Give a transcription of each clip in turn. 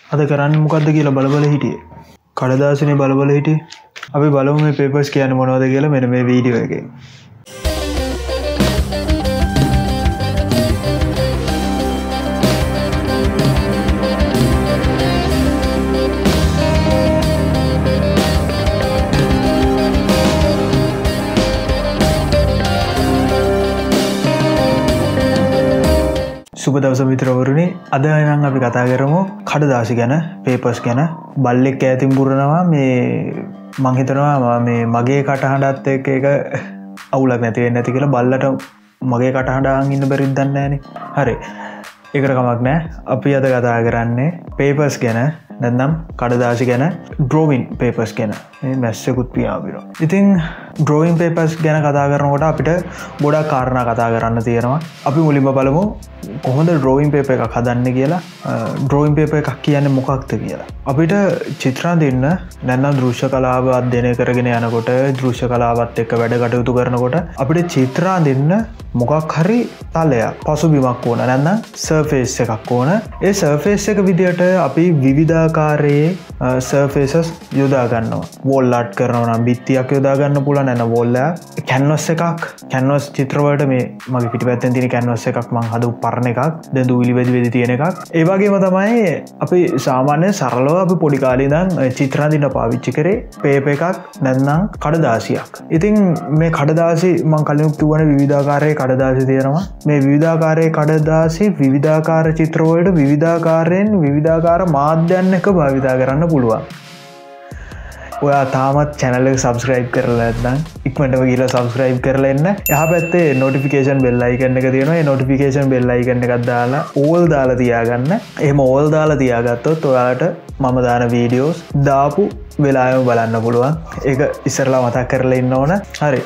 අද කරන්නේ මොකද්ද කියලා බලබල හිටියේ. කඩදාසිනේ බලබල හිටියේ. අපි බලමු මේ papers කියන්නේ මොනවද කියලා මෙන්න මේ වීඩියෝ එකේ. සුබ දවස මිත්‍රවරුනි අද නම් අපි කතා කරමු කඩදාසි ගැන papers ගැන බල්ලෙක් ඈතින් පුරනවා මේ මං හිතනවා මේ මගේ කටහඬත් එක්ක එක අවුලක් නැති වෙන්නේ නැති කියලා බල්ලට මගේ කටහඬ අහන් ඉන්න බැරිද දන්නේ නැහනේ හරි ඒකට කමක් නැහැ අපි අද කතා කරන්නේ papers ගැන නැත්නම් කඩදාසි ගැන drawing papers ගැන මේ මැස්සෙකුත් පියාඹිනවා ඉතින් drawing papers ගැන කතා කරනකොට අපිට ගොඩක් කාරණා කතා කරන්න තියෙනවා අපි මුලින්ම බලමු කොහොමද drawing paper එකක් හදන්නේ කියලා drawing paper එකක් කියන්නේ මොකක්ද කියලා අපිට චිත්‍ර අඳින්න නැත්නම් දෘශ්‍ය කලාව අධ්‍යයනය කරගෙන යනකොට දෘශ්‍ය කලාවත් එක්ක වැඩ කටයුතු කරනකොට අපිට චිත්‍ර අඳින්න මොකක් හරි තලයක් පසුබිමක් ඕන නැත්නම් surface එකක් ඕන ඒ surface එක විදියට අපි විවිධාකාරයේ surfaces යොදා ගන්නවා wall art කරනවා නම් බිත්තියක් යොදා ගන්න පුළුවන් නැත්නම් wall එක canvas එකක් canvas චිත්‍ර වලට මේ මගේ පිටිපැත්තෙන් තියෙන canvas එකක් මම හදපු පරණ එකක් දැන් දූවිලි වෙදි තියෙන එකක් ඒ වගේම තමයි අපි සාමාන්‍ය සරලව අපි පොඩි කාලේ ඉඳන් චිත්‍ර අඳින්න පාවිච්චි කරේ පේපර් එකක් නැත්නම් කඩදාසියක් ඉතින් මේ කඩදාසි මම කලින් කිව්වනේ විවිධාකාරයේ කඩදාසි තියෙනවා මේ විවිධාකාරයේ කඩදාසි විවිධාකාර චිත්‍ර වලට විවිධාකාරයෙන් විවිධාකාර මාධ්‍යයන් එක භාවිත කරන්න පුළුවන් ඔයා තාමත් channel එක subscribe කරලා නැත්නම් ඉක්මනටම ගිහලා subscribe කරලා එන්න. එහා පැත්තේ notification bell icon එක තියෙනවා. ඒ notification bell icon එකක් දාලා all දාලා තියාගන්න. එහෙම all දාලා තියාගත්තොත් ඔයාලට මම දාන videos දාපු වෙලාවෙම බලන්න පුළුවන්. ඒක ඉස්සරලා මතක් කරලා ඉන්න ඕන. හරි.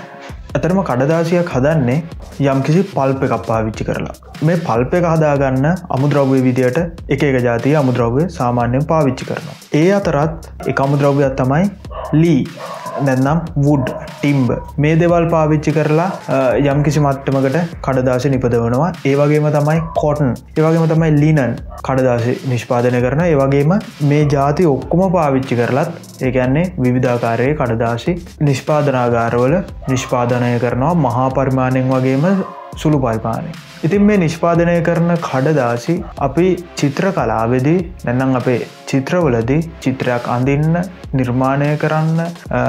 අතරම කඩදාසියක් හදන්නේ යම්කිසි පල්ප් එකක් පාවිච්චි කරලා. මේ පල්ප් එක හදාගන්න අමුද්‍රව්‍ය විදියට එක එක જાතිය අමුද්‍රව්‍ය සාමාන්‍යයෙන් පාවිච්චි කරනවා. ඒ අතරත් එක අමුද්‍රව්‍යයක් තමයි ලී නැත්නම් wood timber මේ දේවල් පාවිච්චි කරලා යම්කිසි මට්ටමකට කඩදාසි නිපදවනවා. ඒ වගේම තමයි cotton ඒ වගේම තමයි linen කඩදාසි නිෂ්පාදනය කරනවා. ඒ වගේම මේ જાති ඔක්කොම පාවිච්චි කරලත් ඒ කියන්නේ විවිධාකාරයේ කඩදාසි නිෂ්පාදනාගාරවල නිෂ්පාදනය කරනවා මහා පරිමාණයෙන් වගේම සුළු පරිමාණයෙන්. ඉතින් මේ නිෂ්පාදනය කරන කඩදාසි අපි චිත්‍ර කලාවේදී නැත්නම් අපේ චිත්‍රවලදී චිත්‍රයක් අඳින්න නිර්මාණය කරන්න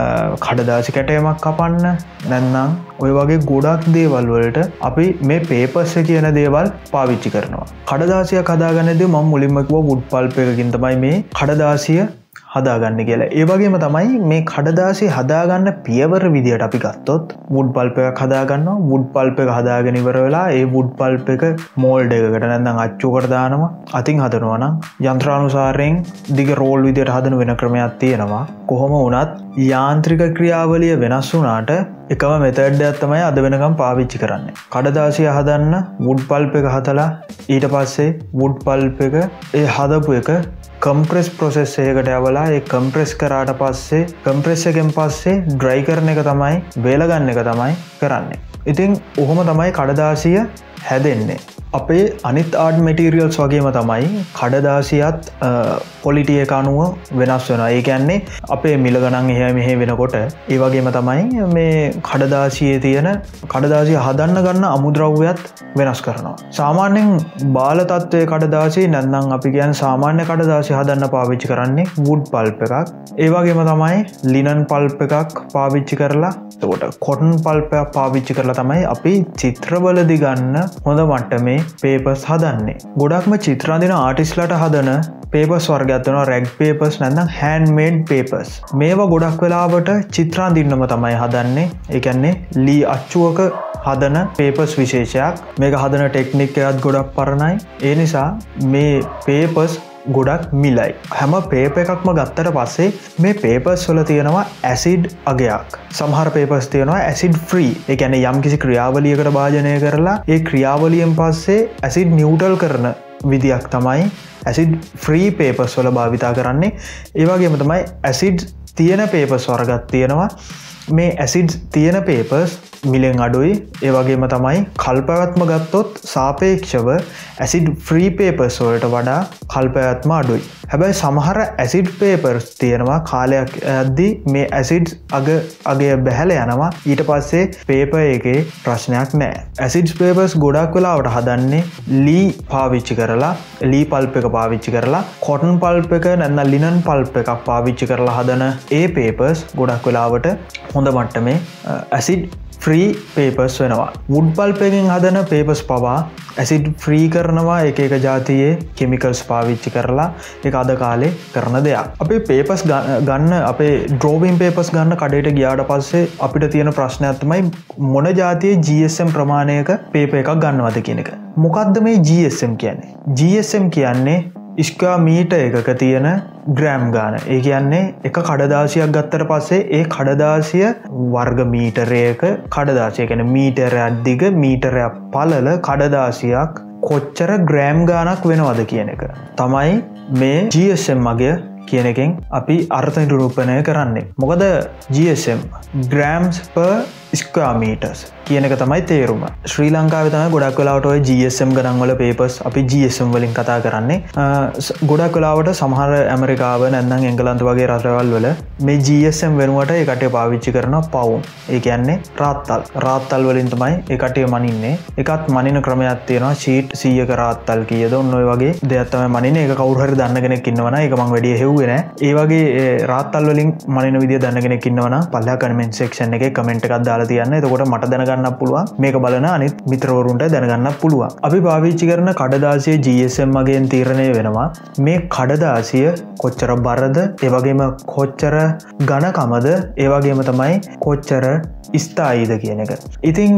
කඩදාසි කැටයමක් කපන්න නැත්නම් ඔය වගේ ගොඩක් දේවල් වලට අපි මේ papers කියන දේවල් පාවිච්චි කරනවා. කඩදාසියක් හදාගන්නදී මම මුලින්ම කිව්වා wood pulp එකකින් තමයි මේ කඩදාසිය හදාගන්න කියලා. ඒ වගේම තමයි මේ කඩදාසි හදාගන්න පියවර විදියට අපි ගත්තොත් wood pulp එකක් හදාගන්නවා. wood pulp එක හදාගෙන ඉවර වෙලා ඒ wood pulp එක mold එකකට නැත්නම් අච්චුවකට දානවා. අතින් හදනවා නම් යන්ත්‍රානුසාරයෙන් දිග roll විදියට හදන වෙන ක්‍රමයක් තියෙනවා. කොහොම වුණත් යාන්ත්‍රික ක්‍රියාවලිය වෙනස් වුණාට එකම මෙතඩ් එකක් තමයි අද වෙනකම් පාවිච්චි කරන්නේ. කඩදාසිය හදන්න wood pulp එක හදලා ඊට පස්සේ wood pulp එක ඒ හදපු එක compress process එකකට යවලා ඒ compress කරාට පස්සේ compress එකෙන් පස්සේ dry කරන එක තමයි වේල ගන්න එක තමයි කරන්නේ. ඉතින් ඔහොම තමයි කඩදාසිය හැදෙන්නේ. අපේ අනිත් ආර්ට් මැටීරියල්ස් වගේම තමයි කඩදාසියත් quality එක අනුව වෙනස් වෙනවා. ඒ කියන්නේ අපේ මිල ගණන් එහෙම මෙහෙ වෙනකොට ඒ වගේම තමයි මේ කඩදාසියේ තියෙන කඩදාසිය හදන්න ගන්න අමුද්‍රව්‍යත් වෙනස් කරනවා. සාමාන්‍යයෙන් බාල තත්ත්වයේ කඩදාසිය නැත්නම් අපි කියන්නේ සාමාන්‍ය කඩදාසිය හදන්න පාවිච්චි කරන්නේ wood pulp එකක්. ඒ වගේම තමයි linen pulp එකක් පාවිච්චි කරලා එතකොට cotton pulp එකක් පාවිච්චි කරලා තමයි අපි චිත්‍රවලදී ගන්න හොඳ මට්ටමේ papers හදන්නේ. ගොඩක්ම චිත්‍ර අඳින ආටිස්ට්ලාට හදන papers වර්ගයක් තියෙනවා rag papers නැත්නම් handmade papers. මේවා ගොඩක් වෙලාවට චිත්‍ර අඳින්නම තමයි හදන්නේ. ඒ කියන්නේ ලී අච්චුවක හදන papers විශේෂයක්. මේක හදන ටෙක්නික් එකත් ගොඩක් පරණයි. ඒ නිසා මේ papers ගොඩක් මිලයි. හැම paper එකක්ම ගත්තට පස්සේ මේ papers වල තියෙනවා acid අගයක්. සමහර papers තියෙනවා acid free. ඒ කියන්නේ යම්කිසි ක්‍රියාවලියකට භාජනය කරලා ඒ ක්‍රියාවලියෙන් පස්සේ acid neutral කරන විදියක් තමයි acid free papers වල භාවිතා කරන්නේ. ඒ වගේම තමයි acid තියෙන papers වර්ගයක් තියෙනවා. මේ acid තියෙන papers මිලෙන් අඩුයි. ඒ වගේම තමයි කල්පවත්ම ගත්තොත් සාපේක්ෂව ඇසිඩ් ෆ්‍රී පේපර්ස් වලට වඩා කල්පවත්ම අඩුයි. හැබැයි සමහර ඇසිඩ් පේපර්ස් තියෙනවා කාලයක් යද්දී මේ ඇසිඩ්ස් අගේ බැහැල යනවා. ඊට පස්සේ පේපර් එකේ ප්‍රශ්නයක් නැහැ. ඇසිඩ්ස් පේපර්ස් ගොඩක් වෙලාවට හදන්නේ ලී පාවිච්චි කරලා, ලී පල්ප් එක පාවිච්චි කරලා, කොටන් පල්ප් එක නැත්නම් ලිනන් පල්ප් එකක් පාවිච්චි කරලා හදන ඒ පේපර්ස් ගොඩක් වෙලාවට හොඳ මට්ටමේ ඇසිඩ් ෆ්‍රී පේපර්ස් වෙනවා. වුඩ් පල්ප් එකෙන් හදන පේපර්ස් පවා ඇසිඩ් ෆ්‍රී කරනවා එක ජාතියේ කෙමිකල්ස් පාවිච්චි කරලා. ඒක අද කාලේ කරන දෙයක්. අපි පේපර්ස් ගන්න අපේ ඩ්‍රෝවින් පේපර්ස් ගන්න කඩේට ගියාට පස්සේ අපිට තියෙන ප්‍රශ්නයක් තමයි මොන ජාතියේ GSM ප්‍රමාණයක පේපර් එකක් ගන්නවද කියන එක. මොකද්ද මේ GSM කියන්නේ? GSM කියන්නේ ස්ක්වයර් මීටර් එකක තියෙන ග්‍රෑම් ගාන. ඒ කියන්නේ එක කඩදාසියක් ගත්තට පස්සේ ඒ කඩදාසිය වර්ග මීටරයක කඩදාසිය කියන්නේ මීටරයක් දිග මීටරයක් පළල කඩදාසියක් කොච්චර ග්‍රෑම් ගානක් වෙනවද කියන එක තමයි මේ GSM මගය කියන එකෙන් අපි අර්ථ නිරූපණය කරන්නේ. මොකද GSM grams per square meters කියන එක තමයි තේරුම. ශ්‍රී ලංකාවේ තමයි ගොඩක් වෙලාවට ඔය GSM ගණන් වල papers අපි GSM වලින් කතා කරන්නේ. ගොඩක් වෙලාවට සමහර ඇමරිකාව නැත්නම් එංගලන්ත වගේ රටවල් වල මේ GSM වෙනුවට ඒ කට්ටිය පාවිච්චි කරන පවුම්. ඒ කියන්නේ රාත්තල්. රාත්තල් වලින් තමයි ඒ කට්ටිය මනින්නේ. ඒකත් මනින ක්‍රමයක් තියෙනවා. ෂීට් 100ක රාත්තල් කීයද? ඔන්න ඔය වගේ දෙයක් තමයි මනින්නේ. ඒක කවුරු හරි දන්න කෙනෙක් ඉන්නවනම් ඒක මම වැඩි හෙව්වේ නෑ. ඒ වගේ රාත්තල් වලින් මනින විදිය දන්න කෙනෙක් ඉන්නවනම් පල්ලා කමෙන්ට් සෙක්ෂන් එකේ කමෙන්ට් එකක් දාලා තියන්න. එතකොට මට දැනගන්න පුළුවන්. මේක බලන අනිත් මිත්‍රවරුන්ට දැනගන්න පුළුවන්. අපි පාවිච්චි කරන කඩදාසිය GSM මගෙන් තීරණය වෙනවා මේ කඩදාසිය කොච්චර බරද, ඒ වගේම කොච්චර ඝනකමද, ඒ වගේම තමයි කොච්චර ස්ථායීද කියන එක. ඉතින්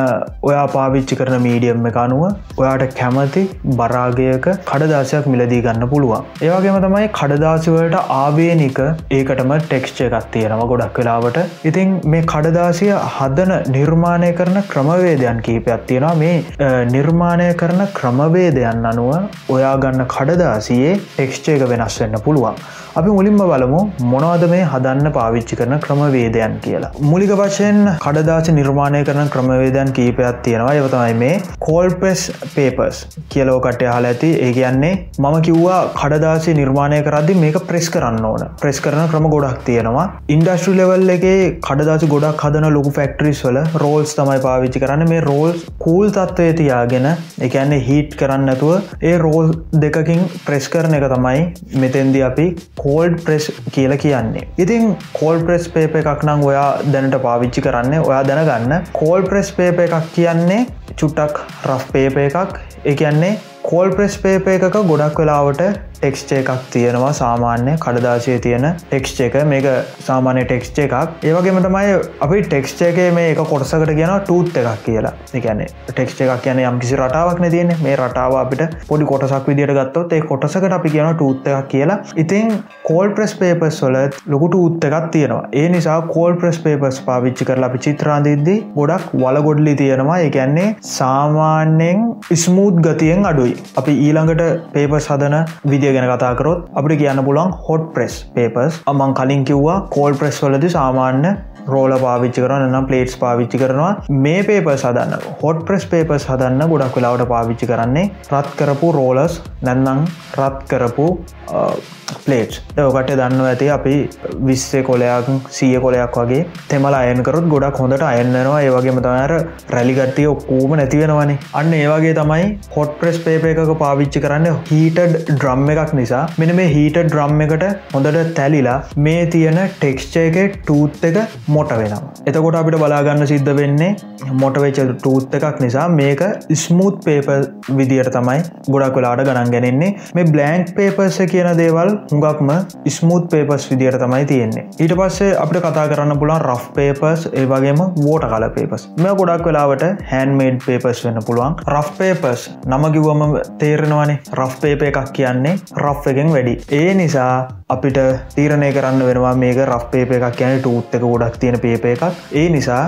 ඔයා පාවිච්චි කරන මීඩියම් එක අනුව ඔයාට කැමති බරාගයක කඩදාසියක් මිලදී ගන්න පුළුවන්. ඒ වගේම තමයි කඩදාසි වලට ආවේනික ඒකටම ටෙක්ස්චර් එකක් තියෙනවා ගොඩක් වෙලාවට. ඉතින් මේ කඩදාසිය හදන නිර්මාණය කරන ක්‍රමවේදයන් කීපයක් තියෙනවා. මේ නිර්මාණය කරන ක්‍රමවේදයන් අනුව ඔයා ගන්න කඩදාසියේ ටෙක්ස්චර් එක වෙනස් වෙන්න පුළුවන්. අපි මුලින්ම බලමු මොනවද මේ හදන්න පාවිච්චි කරන ක්‍රමවේදයන් කියලා. මූලික වශයෙන් කඩදාසි නිර්මාණය කරන ක්‍රමවේදයන් කීපයක් තියෙනවා. ඒව තමයි මේ cold press papers කියලා ඔකට අහලා ඇති. ඒ කියන්නේ මම කිව්වා කඩදාසි නිර්මාණය කරද්දී මේක ප්‍රෙස් කරන්න ඕන. ප්‍රෙස් කරන ක්‍රම ගොඩක් තියෙනවා. ඉන්ඩස්ට්‍රි ලෙවල් එකේ කඩදාසි ගොඩක් හදන ලොකු ෆැක්ටරිස් වල රෝල්ස් තමයි පාවිච්චි කරන්නේ. මේ රෝල්ස් කූල් තත්ත්වයේ තියාගෙන ඒ කියන්නේ හීට් කරන්න නැතුව ඒ රෝල් දෙකකින් ප්‍රෙස් කරන එක තමයි මෙතෙන්දී අපි cold press කියලා කියන්නේ. ඉතින් cold press paper එකක් නම් ඔයා දැනට පාවිච්චි කරන්නේ. ඔයා දැනගන්න cold press paper එකක් කියන්නේ චුට්ටක් rough paper එකක්. ඒ කියන්නේ cold press paper එකක ගොඩක් වෙලාවට ටෙක්ස්චර් එකක් තියෙනවා. සාමාන්‍ය කඩදාසියේ තියෙන ටෙක්ස්චර් එක. මේක සාමාන්‍ය ටෙක්ස්චර් එකක්. ඒ වගේම තමයි අපි ටෙක්ස්චර් එකේ මේ එක කොටසකට කියනවා ටූත් එකක් කියලා. ඒ කියන්නේ ටෙක්ස්චර් එකක් කියන්නේ යම්කිසි රටාවක් නේ තියෙන්නේ. මේ රටාව අපිට පොඩි කොටසක් විදියට ගත්තොත් ඒ කොටසකට අපි කියනවා ටූත් එකක් කියලා. ඉතින් cold press papers වල ලොකු ටූත් එකක් තියෙනවා. ඒ නිසා cold press papers පාවිච්චි කරලා අපි චිත්‍ර අඳිද්දී ගොඩක් වලගොඩලි තියෙනවා. ඒ කියන්නේ සාමාන්‍යයෙන් ස්මූත් ගතියෙන් අඩුයි. අපි ඊළඟට papers හදන විදිය ගැන කතා කරොත් අපිට කියන්න පුළුවන් hot press papers. මම කලින් කිව්වා cold press වලදී සාමාන්‍ය රෝලර් පාවිච්චි කරනවා නැත්නම් ප්ලේට්ස් පාවිච්චි කරනවා. මේ papers හදන්න hot press papers හදන්න ගොඩක් වෙලාවට පාවිච්චි කරන්නේ රත් කරපු rollers නැත්නම් රත් කරපු ප්ලේට්ස්. ඔකට දන්නවා ඇති අපි 20 කොලයක් 100 කොලයක් වගේ තෙමලා අයන් කරොත් ගොඩක් හොඳට අයන් වෙනවා. ඒ වගේම තමයි අර රැලි ගතිය ඔක්කොම නැති වෙනවනේ. අන්න ඒ වගේ තමයි hot press paper එකක පාවිච්චි කරන්නේ heated drum එකක් නිසා. මෙන්න මේ heated drum එකට හොඳට තැලිලා මේ තියෙන texture එකේ tooth එක මොට වෙනවා. එතකොට අපිට බලා ගන්න සිද්ධ වෙන්නේ මොට වෙච්ච tooth එකක් නිසා මේක smooth paper විදියට තමයි ගොඩක් වෙලාවට ගණන් ගන්නේ. මේ blank papers කියන දේවල් හුඟක්ම ස්මූත් පේපර්ස් විදියට තමයි තියෙන්නේ. ඊට පස්සේ අපිට කතා කරන්න පුළුවන් රෆ් පේපර්ස්, ඒ වගේම වෝටර් කලර් පේපර්ස්. මේ ගොඩක් වෙලාවට හෑන්ඩ්මේඩ් පේපර්ස් වෙන්න පුළුවන්. රෆ් පේපර්ස් නම කිව්වම තේරෙනවනේ. රෆ් පේපර් එකක් කියන්නේ රෆ් එකෙන් වැඩි. ඒ නිසා අපිට තීරණය කරන්න වෙනවා මේක රෆ් පේපර් එකක් කියන්නේ ටූත් එක ගොඩක් තියෙන පේපර් එකක්. ඒ නිසා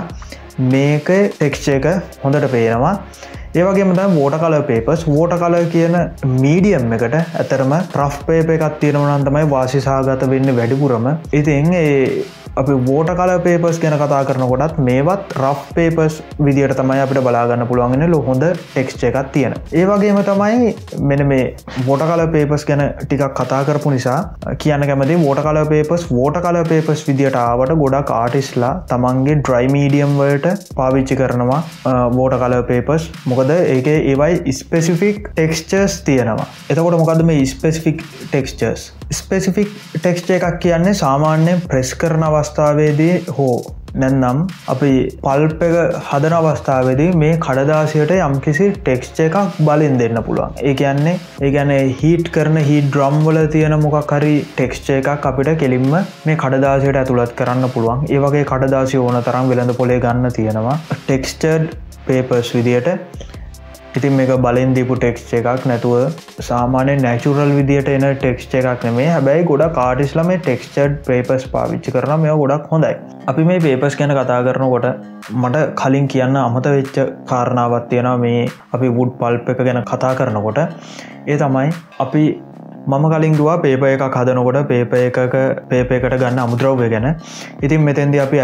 මේක ටෙක්ස්චර් එක හොඳට පේනවා. ඒ වගේම තමයි water colour papers. Water colour කියන මීඩියම් එකට ඇතරම රෆ් පේපර් එකක් තියෙනවා නම් තමයි වාසි සහගත වෙන්නේ වැඩිපුරම. ඉතින් ඒ අපි water color papers ගැන කතා කරනකොටත් මේවත් rough papers විදියට තමයි අපිට බලා ගන්න පුළුවන් වෙන්නේ හොඳ ටෙක්ස්චර් එකක් තියෙන. ඒ වගේම තමයි මෙන්න මේ water color papers ගැන ටිකක් කතා කරපු නිසා කියන්න කැමතියි water color papers විදියට ආවට ගොඩක් ආටිස්ට්ලා තමන්ගේ dry medium වලට පාවිච්චි කරනවා water color papers. මොකද ඒකේ ඒවයි specific textures තියෙනවා. එතකොට මොකද්ද මේ specific textures? Specific texture එකක් කියන්නේ සාමාන්‍යයෙන් press කරන අවස්ථාවේදී හෝ නැත්නම් අපි පල්ප් එක හදන අවස්ථාවේදී මේ කඩදාසියට යම්කිසි ටෙක්ස්චර් එකක් බලෙන් දෙන්න පුළුවන්. ඒ කියන්නේ හීට් කරන හීට් ඩ්‍රම් වල තියෙන මොකක් හරි ටෙක්ස්චර් එකක් අපිට කෙලින්ම මේ කඩදාසියට ඇතුළත් කරන්න පුළුවන්. ඒ වගේ කඩදාසිය ඕන තරම් වෙළඳ පොලේ ගන්න තියෙනවා. ටෙක්ස්චර්ඩ් පේපර්ස් විදියට. ඉතින් මේක බලෙන් දීපු ටෙක්ස්චර් එකක් නැතුව සාමාන්‍ය නැචරල් විදියට එන ටෙක්ස්චර් එකක් නෙමෙයි. හැබැයි ගොඩක් ආටිස්ට්ලා මේ ටෙක්ස්චර්ඩ් පේපර්ස් පාවිච්චි කරනවා. මේවා ගොඩක් හොඳයි. අපි මේ පේපර්ස් ගැන කතා කරනකොට මට කලින් කියන්න අමතක වෙච්ච කාරණාවක් තියෙනවා මේ අපි wood pulp එක ගැන කතා කරනකොට. ඒ තමයි අපි මම කලින් දුවා පේපර් එකක් හදනකොට පේපර් එකට ගන්න අමුද්‍රව්‍ය ගැන. ඉතින් මෙතෙන්දී අපි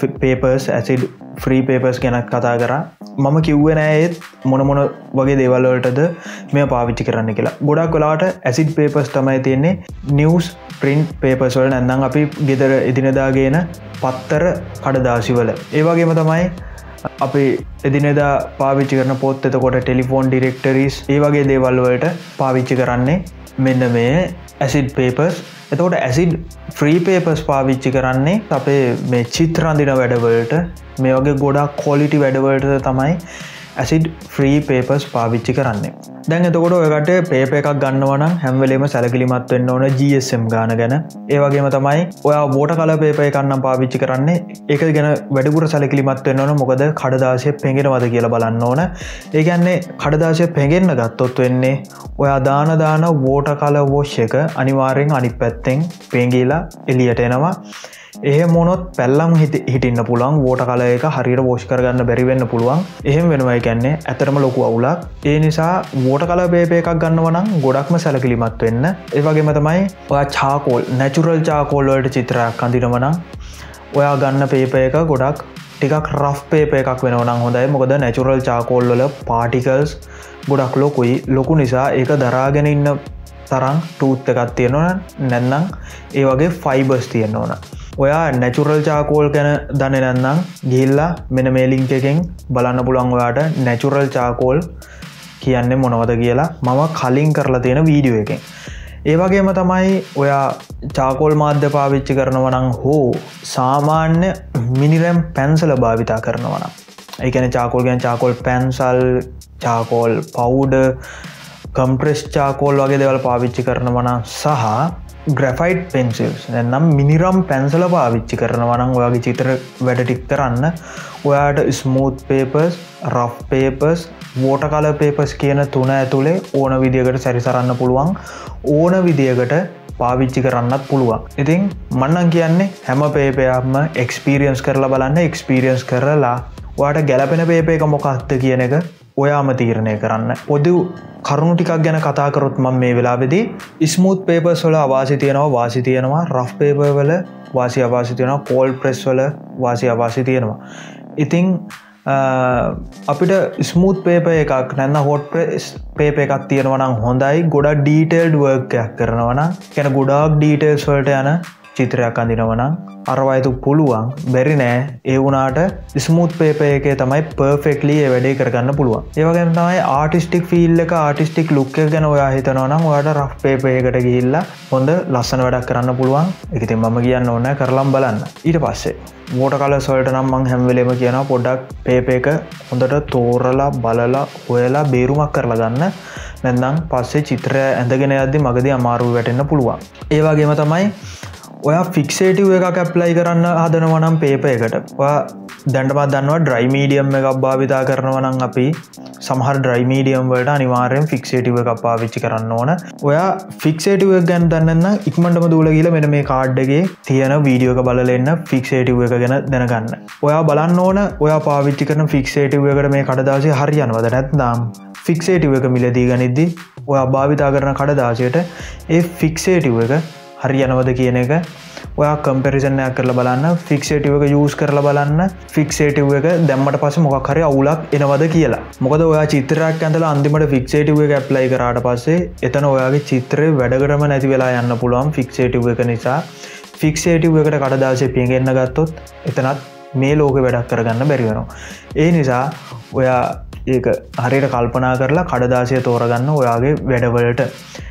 acid free papers ගැන කතා කරා. මම කිව්වේ නෑ ඒත් මොන වගේ දේවල් වලටද මේ පාවිච්චි කරන්න කියලා. ගොඩක් වෙලාවට acid papers තමයි තියෙන්නේ news print papers වල නැත්නම් අපි ගෙදර එදිනෙදා ගේන පත්තර කඩදාසි වල. ඒ වගේම තමයි අපි එදිනෙදා පාවිච්චි කරන පොත් එතකොට ටෙලිෆෝන් ඩිරෙක්ටරිස් ඒ වගේ දේවල් වලට පාවිච්චි කරන්නේ මෙන්න මේ acid papers. එතකොට acid free papers පාවිච්චි කරන්නේ අපේ මේ චිත්‍ර අඳින වැඩවලට මේ වගේ ගොඩක් quality වැඩවලට තමයි acid free papers පාවිච්චි කරන්නේ. දැන් එතකොට ඔයකට පේපර් එකක් ගන්නවා නම් හැම වෙලේම සැලකිලිමත් වෙන්න ඕන GSM ගාන ගැන. ඒ වගේම තමයි ඔයා water color paper එකක් නම් පාවිච්චි කරන්නේ ඒක ගැන වැඩිපුර සැලකිලිමත් වෙන්න ඕන. මොකද කඩදාසිය පෙඟෙනවද කියලා බලන්න ඕන. ඒ කියන්නේ කඩදාසිය පෙඟෙන්න ගත්තොත් වෙන්නේ ඔයා දාන water color wash එක අනිවාර්යෙන් අනිත් පැත්තෙන් පෙඟිලා එළියට එනවා. එහෙම වුණොත් පැල්ලම් හිටින්න පුළුවන්. water color එක හරියට wash කරගන්න බැරි වෙන්න පුළුවන්. එහෙම වෙනවා කියන්නේ ඇත්තටම ලොකු අවුලක්. ඒ නිසා water color paper එකක් ගන්නවා නම් ගොඩක්ම සැලකිලිමත් වෙන්න. ඒ වගේම තමයි ඔයා charcoal natural charcoal වලට චිත්‍රයක් අඳිනවා නම් ඔයා ගන්න paper එක ගොඩක් ටිකක් rough paper එකක් වෙනවා නම් හොඳයි. මොකද natural charcoal වල particles ගොඩක් ලොකු නිසා ඒක දරාගෙන ඉන්න තරම් tooth එකක් තියෙනවා නැත්නම් ඒ වගේ fibers තියෙන්න ඕන. ඔයා natural charcoal ගැන දන්නේ නැත්නම් ගිහිල්ලා මෙන්න මේ link එකෙන් බලන්න පුළුවන් ඔයාට natural charcoal කියන්නේ මොනවද කියලා මම කලින් කරලා තියෙන වීඩියෝ එකෙන්. ඒ වගේම තමයි ඔයා charcoal මාධ්‍ය පාවිච්චි කරනවා නම් හෝ සාමාන්‍ය මිනිරම් පැන්සල භාවිතා කරනවා නම් ඒ කියන්නේ charcoal කියන්නේ charcoal pencil, charcoal powder, compressed charcoal වගේ දේවල් පාවිච්චි කරනවා නම් සහ graphite pencils නැත්නම් මිනිරම් පැන්සල පාවිච්චි කරනවා නම් ඔයාගේ චිත්‍ර වැඩ ටික කරන්න ඔයාට smooth papers, rough papers, water color papers කියන තුන ඇතුලේ ඕන විදියකට සැරිසරන්න පුළුවන්. ඕන විදියකට පාවිච්චි කරන්නත් පුළුවන්. ඉතින් මම නම් කියන්නේ හැම paper එකක්ම experience කරලා බලන්න. experience කරලා ඔයාට ගැළපෙන paper එක මොකක්ද කියන එක ඔයාම තීරණය කරන්න. පොදු කරුණු ටිකක් ගැන කතා කරොත් මම මේ වෙලාවේදී smooth papers වල අවාසි තියෙනවා, rough paper වල වාසි අවාසි තියෙනවා, cold press වල වාසි අවාසි තියෙනවා. ඉතින් අපිට smooth paper එකක් නැත්නම් hot press paper එකක් තියෙනවා නම් හොඳයි. ගොඩක් detailed work එකක් කරනවා නම් කියන්නේ ගොඩාක් details වලට යන චිත්‍රයක් අඳිනවා නම් අරවයිතු පුළුවන්. බැරි නෑ. ඒ වුණාට ස්මූත් පේපර් එකේ තමයි පර්ෆෙක්ට්ලි ඒ වැඩේ කරගන්න පුළුවන්. ඒ වගේම තමයි ආටිස්ටික් ෆීල් එක, ආටිස්ටික් ලුක් එක ගැන ඔයා හිතනවා නම් ඔයාට රෆ් පේපර් එකකට ගිහිල්ලා හොඳ ලස්සන වැඩක් කරන්න පුළුවන්. ඒක ඉතින් මම කියන්න ඕනේ කරලම් බලන්න. ඊට පස්සේ water colors වලට නම් මම හැම වෙලේම කියනවා පොඩ්ඩක් පේපර් එක හොඳට තෝරලා බලලා හොයලා බේරුමක් කරලා ගන්න. නැත්නම් පස්සේ චිත්‍රය ඇඳගෙන යද්දි මගදී අමාරු වැටෙන්න පුළුවන්. ඒ වගේම තමයි ඔයා ෆික්සේටිව් එකක් ඇප්ලයි කරන්න හදනවා නම් පේපර් එකට ඔයා දැන්ටමත් දන්නවා ඩ්‍රයි මීඩියම් එකක් භාවිතා කරනවා නම් අපි සමහර ඩ්‍රයි මීඩියම් වලට අනිවාර්යෙන් ෆික්සේටිව් එකක් පාවිච්චි කරන්න ඕන. ඔයා ෆික්සේටිව් එක ගැන දන්නේ නැත්නම් ඉක්මනටම දූලා ගිහලා මෙන්න මේ කාඩ් එකේ තියෙන වීඩියෝ එක බලලා එන්න ෆික්සේටිව් එක ගැන දැනගන්න. ඔයා බලන්න ඕන ඔයා පාවිච්චි කරන ෆික්සේටිව් එකට මේ කඩදාසිය හරියනවද නැත්නම් ෆික්සේටිව් එක මිලදී ගනිද්දි ඔයා භාවිතා කරන කඩදාසියට ඒ ෆික්සේටිව් එක හරි යනවද කියන එක ඔයා කම්පැරිසන් එකක් කරලා බලන්න ෆික්සේටිව් එක යූස් කරලා බලන්න ෆික්සේටිව් එක දැම්මට පස්සේ මොකක් හරි අවුලක් එනවද කියලා. මොකද ඔයා චිත්‍රයක් ඇඳලා අන්තිමට ෆික්සේටිව් එක ඇප්ලයි කරාට පස්සේ එතන ඔයාගේ චිත්‍රේ වැඩකරම නැති වෙලා යන්න පුළුවන් ෆික්සේටිව් එක නිසා. ෆික්සේටිව් එකට කඩදාසිය පියගෙන්න ගත්තොත් එතනත් මේ ලෝකෙ වැඩක් කරගන්න බැරි වෙනවා. ඒ නිසා ඔයා ඒක හරියට කල්පනා කරලා කඩදාසිය තෝරගන්න ඔයාගේ වැඩවලට.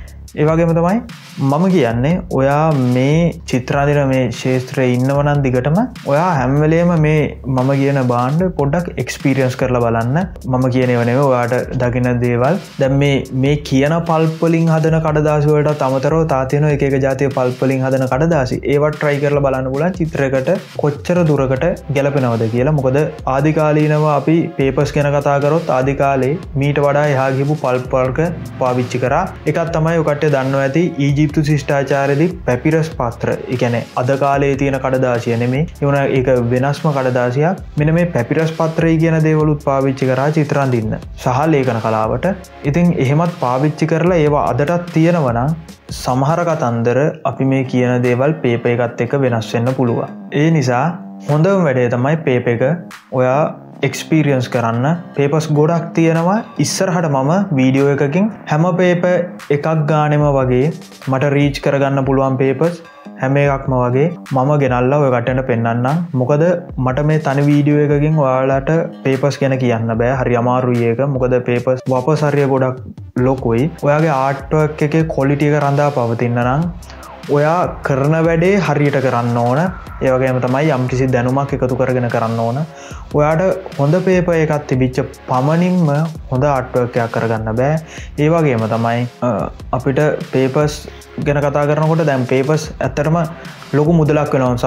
ඒ වගේම තමයි මම කියන්නේ ඔයා මේ චිත්‍රාදින මේ ශේත්‍රයේ ඉන්නවනම් දිගටම ඔයා හැම වෙලේම මේ මම කියන බාණ්ඩ පොඩ්ඩක් එක්ස්පීරියන්ස් කරලා බලන්න. මම කියනව නෙවෙයි ඔයාට දකින්න දේවල්. දැන් මේ කියන පල්ප් වලින් හදන කඩදාසි වලට අමතරව තා තියෙන එක එක જાතිය පල්ප් වලින් හදන කඩදාසි. ඒවත් try කරලා බලන්න පුළුවන් චිත්‍රයකට කොච්චර දුරකට ගැලපෙනවද කියලා. මොකද ආදි කාලීනව අපි papers ගැන කතා කරොත් ආදි කාලේ මීට වඩා එහා ගිහපු පල්ප් වර්ග පාවිච්චි කරා. එකක් තමයි ඔකට දන්නවා ඇති ඊජිප්තු ශිෂ්ටාචාරයේදී පැපිරස් පත්‍ර. ඒ කියන්නේ අද කාලේ තියෙන කඩදාසිය නෙමෙයි. ඒ වුණා ඒක වෙනස්ම කඩදාසියක්. මෙන්න මේ පැපිරස් පත්‍රය කියන දේවලුත් පාවිච්චි කරා චිත්‍ර අඳින්න සහ ලේඛන කලාවට. ඉතින් එහෙමත් පාවිච්චි කරලා ඒවා අදටත් තියෙනවා නම් සමහර කතන්දර අපි මේ කියන දේවල් පේපර් එකත් එක්ක වෙනස් වෙන්න පුළුවන්. ඒ නිසා හොඳම වැඩේ තමයි පේපර් එක ඔයා එක්ස්පීරියන්ස් කරන්න. පේපර්ස් ගොඩක් තියෙනවා. ඉස්සරහට මම වීඩියෝ එකකින් හැම පේපර් එකක් ගානෙම වගේ මට රීච් කරගන්න පුළුවන් පේපර්ස් හැම එකක්ම වගේ මම ගෙනල්ලා ඔය කට්ටට පෙන්වන්නම්. මොකද මට මේ තනි වීඩියෝ එකකින් ඔයාලට පේපර්ස් ගැන කියන්න බෑ. හරි අමාරුයි ඒක. මොකද පේපර්ස් වපස් හරිය ගොඩක් ලොකුයි. ඔයාගේ ආර්ට් වර්ක් එකේ ක්වොලිටි එක රඳා පවතින්න නම් ඔයා කරන වැඩේ හරියට කරන්න ඕන. ඒ වගේම තමයි යම්කිසි දැනුමක් එකතු කරගෙන කරන්න ඕන. ඔයාට හොඳ පේපර් එකක් තිබිච්ච පමණින්ම හොඳ ආර්ට් වර්ක් එකක් කරගන්න බෑ. ඒ වගේම තමයි අපිට පේපර්ස් ගැන කතා කරනකොට දැන් පේපර්ස් ඇත්තටම ලොකු මුදලක් වෙනවා.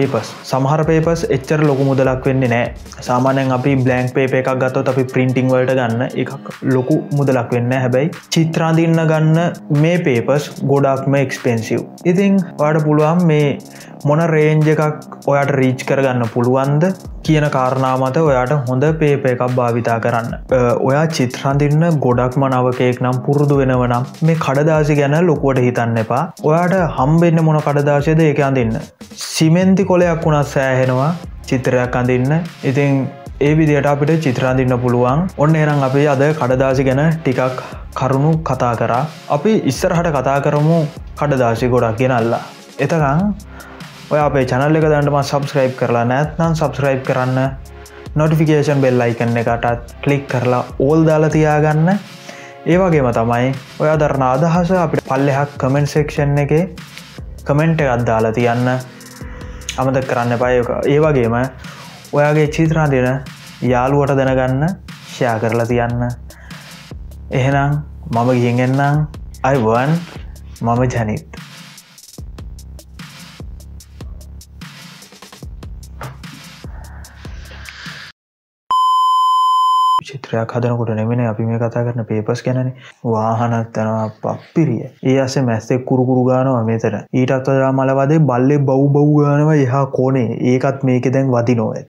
සමහර පේපර්ස් එච්චර ලොකු මුදලක් වෙන්නේ නැහැ. සාමාන්‍යයෙන් අපි බ්ලැන්ක් පේපර් එකක් ගත්තොත් අපි printing වලට ගන්න එකක් ලොකු මුදලක් වෙන්නේ නැහැ. හැබැයි චිත්‍ර අඳින්න ගන්න මේ පේපර්ස් ගොඩක්ම එක්ස්පෙන්සිව්. ඉතින් ඔයාට පුළුවන් මේ මොන රේන්ජ් එකක් ඔයාට රීච් කරගන්න පුළුවන්ද කියන කාරණා මත ඔයාට හොඳ පේපර් එකක් භාවිතා කරන්න. ඔයා චිත්‍ර අඳින්න ගොඩක්ම නවකයෙක් නම් පුරුදු වෙනව නම් මේ කඩදාසි ගැන ලොකුවට හිතන්න එපා. ඔයාට හම්බෙන්නේ මොන කඩදාසියද ඒක අඳින්න. සිමෙන්ති කොලයක් වුණත් සෑහෙනවා චිත්‍රයක් අඳින්න. ඉතින් ඒ විදිහට අපිට චිත්‍ර අඳින්න පුළුවන්. ඔන්න එහෙනම් අපි අද කඩදාසි ගැන ටිකක් කරුණු කතා කරා. අපි ඉස්සරහට කතා කරමු කඩදාසි ගොඩක් ගෙනල්ලා. එතකන් ඔයා අපේ channel එක දැනටම subscribe කරලා නැත්නම් subscribe කරන්න. notification bell icon එකටත් click කරලා all දාලා තියාගන්න. ඒ වගේම තමයි ඔයා දරන අදහස අපිට පල්ලෙහා comment section එකේ comment එකක් දාලා තියන්න. අමතක කරන්න එපා. ඒ වගේම ඔයාගේ චිත්‍ර අඳින යාළුවට දැනගන්න share කරලා තියන්න. එහෙනම් මම ගිහින් එන්නම්. අයවන් මම ජනිත්. චිත්‍රයක් හදනකොට නෙමෙයි අපි මේ කතා කරන පේපර්ස් ගැනනේ. වාහනක් යනවා පප්පිරිය. ඒ ඇස්සේ මැස්සෙක් කුරු ගානවා මෙතන. ඊටත් වඩා මල වදේ බල්ලේ බව් ගානවා එහා කොනේ. ඒකත් මේකේ දැන් වදිනවා.